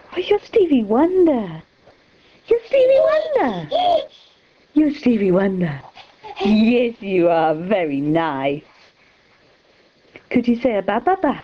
Oh, you're Stevie Wonder. You're Stevie Wonder. You're Stevie Wonder. Yes, you are. Very nice. Could you say a ba-ba-ba?